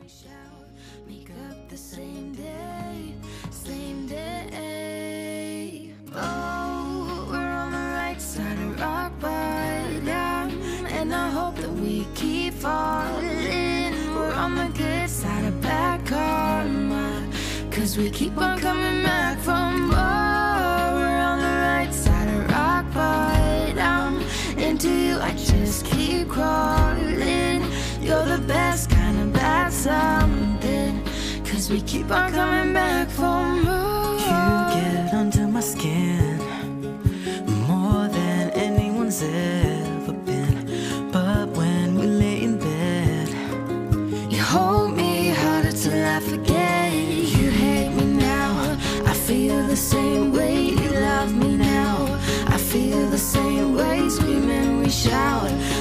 shout, make up the same day, same day. Oh, we're on the right side of rock bottom, and I hope that we keep falling. We're on the good side of bad karma, 'cause we keep on coming back for more. We're on the right side of rock bottom, into you I just keep crawling. You're the best kind of bad something, 'cause we keep on coming back for more. You get under my skin more than anyone's ever been. But when we lay in bed, you hold me harder till I forget. You hate me now, I feel the same way. You love me now, I feel the same way. Screaming we shout,